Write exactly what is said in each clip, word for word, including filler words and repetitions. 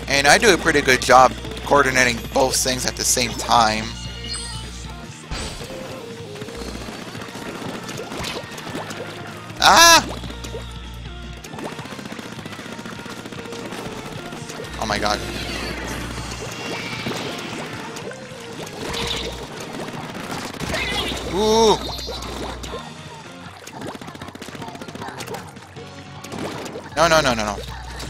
And I do a pretty good job coordinating both things at the same time. Ah! Oh my god. Ooh! No, no, no, no, no.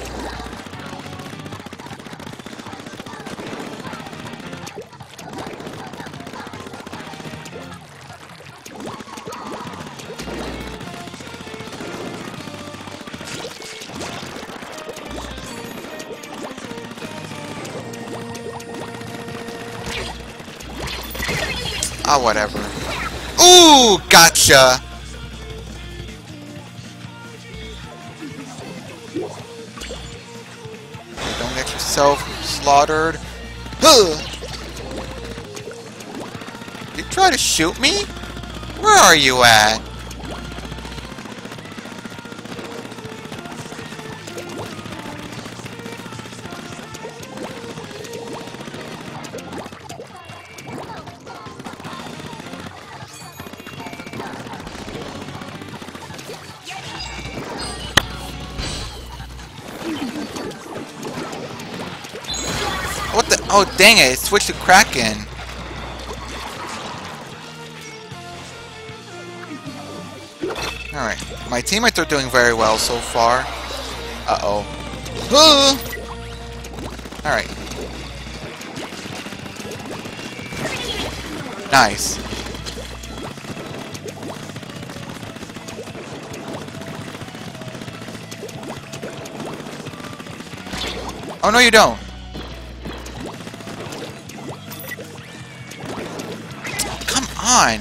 Ah, whatever. Ooh, gotcha! Don't get yourself slaughtered. Huh. You try to shoot me? Where are you at? What the? Oh, dang it. It switched to Kraken. Alright. My teammates are doing very well so far. Uh-oh. Alright. Nice. Oh, no, you don't. Come on.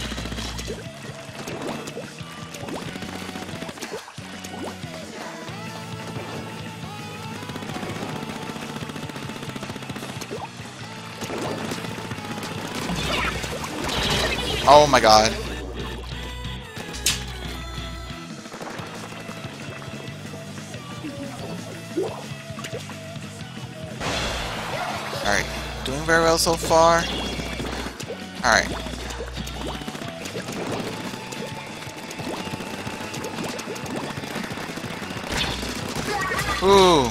Oh my god. Alright. Doing very well so far. Alright. Ooh.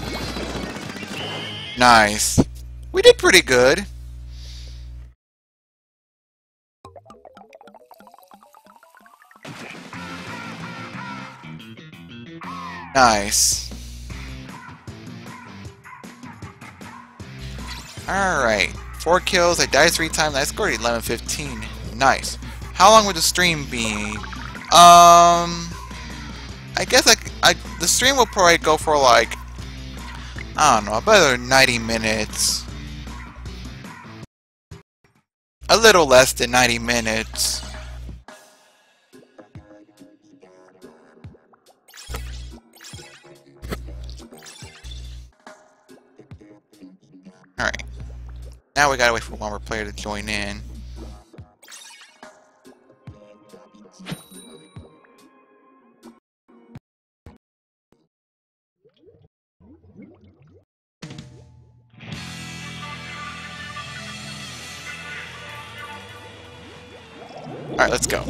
Nice. We did pretty good. Nice. Alright. Four kills. I died three times. I scored eleven fifteen. Nice. How long would the stream be? Um... I guess I, I, the stream will probably go for like... I don't know, about ninety minutes. A little less than ninety minutes. Alright. Now we gotta wait for one more player to join in. Alright, let's go.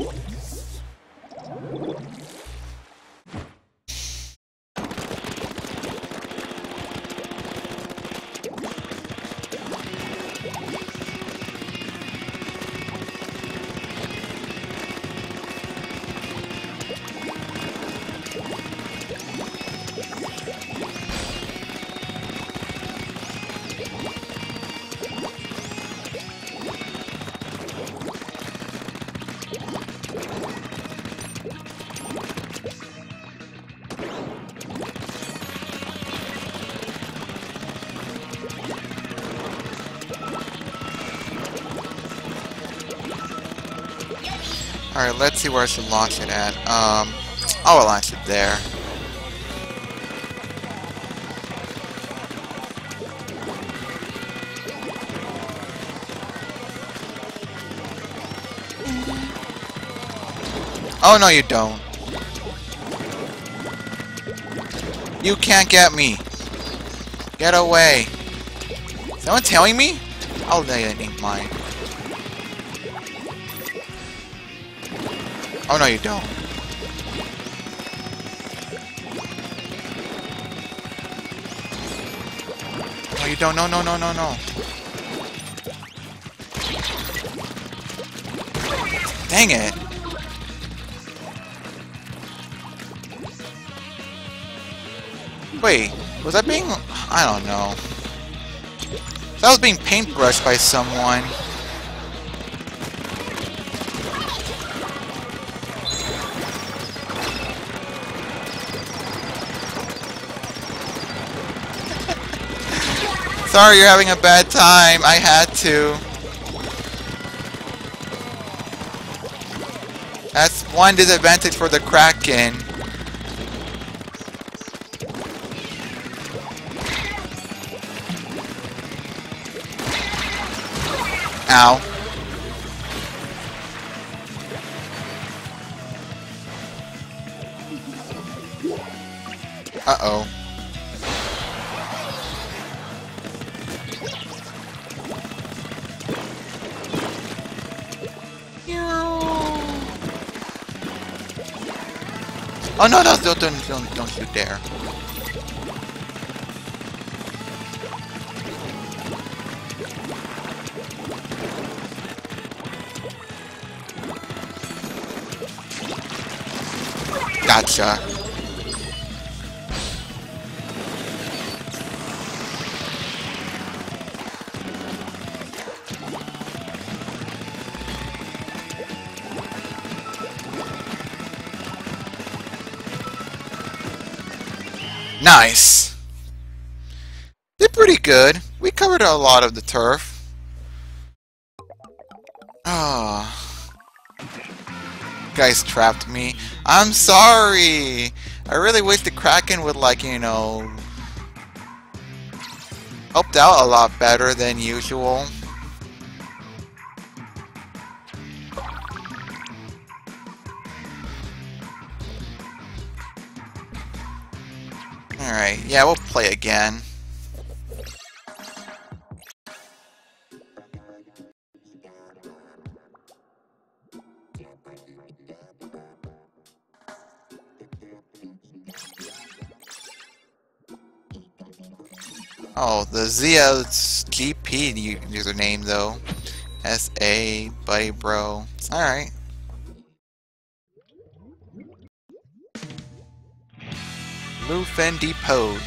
Alright, let's see where I should launch it at. Um, I'll launch it there. Oh, no, you don't. You can't get me. Get away. Someone telling me? Oh, they ain't mine. Oh, no, you don't. No, you don't. No, no, no, no, no. Dang it. Wait, was that being... I don't know. That was being paintbrushed by someone. Sorry you're having a bad time. I had to. That's one disadvantage for the Kraken. Ow. Uh-oh. Oh no, no, don't, don't, don't, don't you dare. Gotcha. Nice. Did pretty good. We covered a lot of the turf. Ah. Oh. Guys trapped me. I'm sorry. I really wish the Kraken would, like, you know, helped out a lot better than usual. Alright, yeah, we'll play again. Oh, the Zia's G P username though. S A, buddy bro. Alright. Lufen Depot.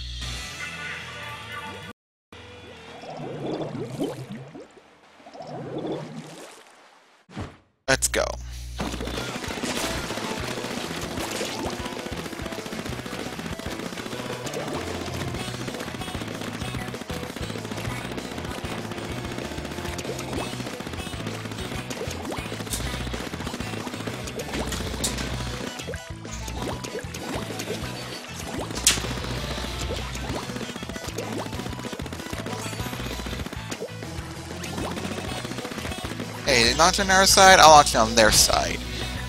Let's go. Hey, they launch on our side, I'll launch it on their side.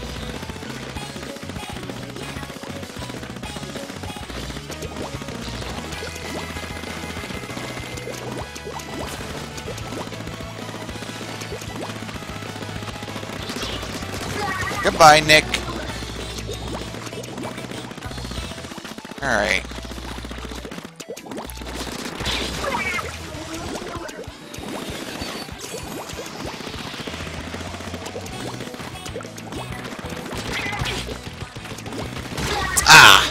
Goodbye, Nick. Alright. Ah!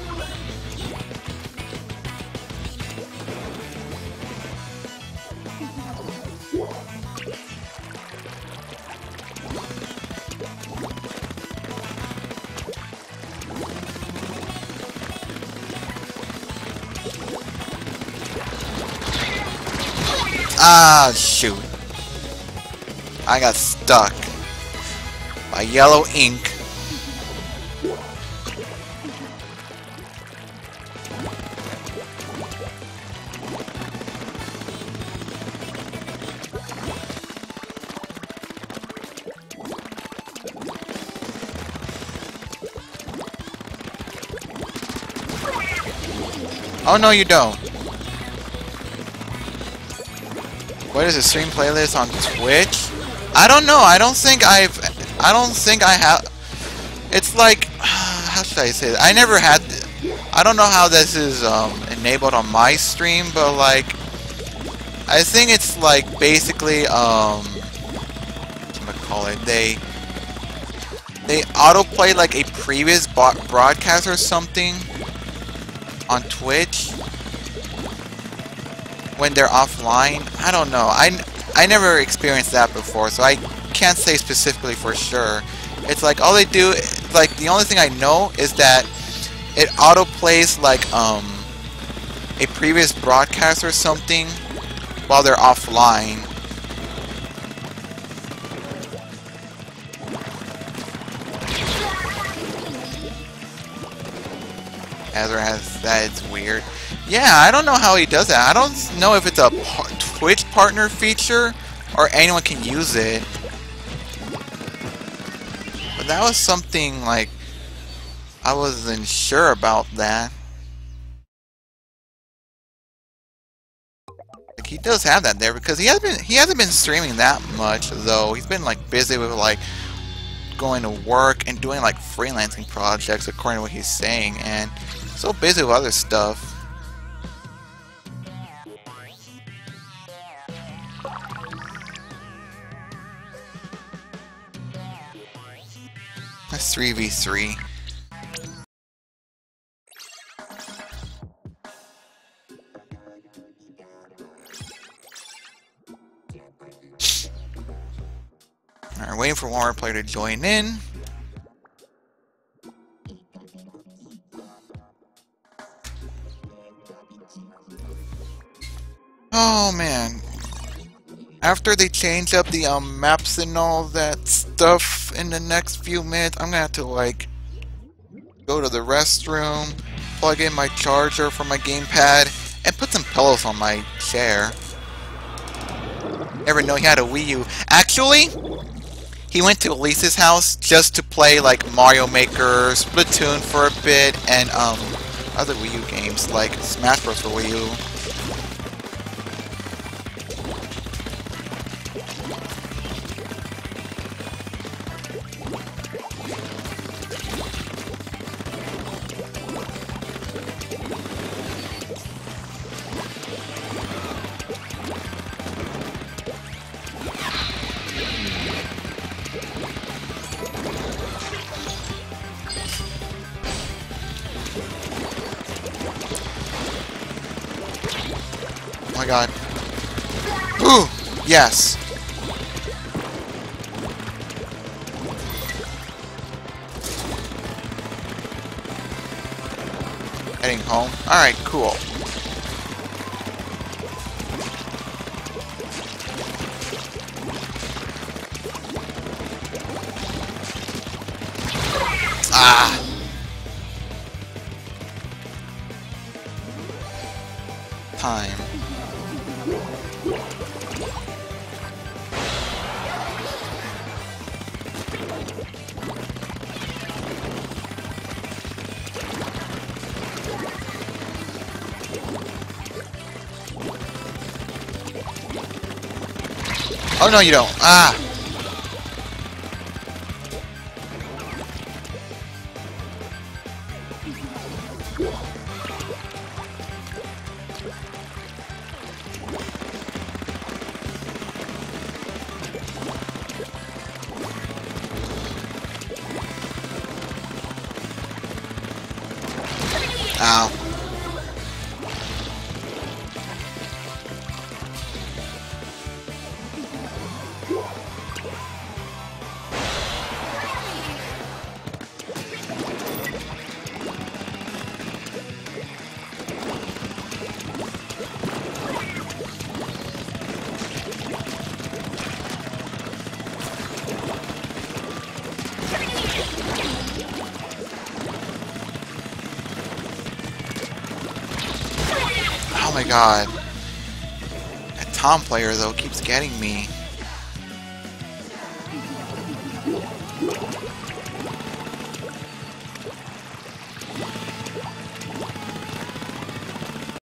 Ah, shoot. I got stuck by yellow ink. Oh, no, you don't. What is a stream playlist on Twitch? I don't know. I don't think I've. I don't think I have. It's like, how should I say that? I never had. I don't know how this is um, enabled on my stream, but like, I think it's like basically um, what am I call it? They they autoplay like a previous broadcast or something on Twitch when they're offline. I don't know. I, I never experienced that before, so I can't say specifically for sure. It's like all they do, like the only thing I know is that it autoplays like um a previous broadcast or something while they're offline. Azra has that. It's weird. Yeah, I don't know how he does that. I don't know if it's a par Twitch partner feature or anyone can use it. But that was something like I wasn't sure about that. Like he does have that there because he hasn't been he hasn't been streaming that much though. He's been like busy with like going to work and doing like freelancing projects according to what he's saying, and so busy with other stuff. That's three v three. Alright, waiting for one more player to join in. Oh man. After they change up the um, maps and all that stuff in the next few minutes, I'm gonna have to like go to the restroom, plug in my charger for my gamepad, and put some pillows on my chair. Never know he had a Wii U. Actually, he went to Elise's house just to play like Mario Maker, Splatoon for a bit, and um, other Wii U games like Smash Bros. For Wii U. Oh my god. Ooh! Yes! Heading home. Alright, cool. Ah! Time. Oh no, you don't. Ah! Ow. Oh my god. That Tom player though keeps getting me.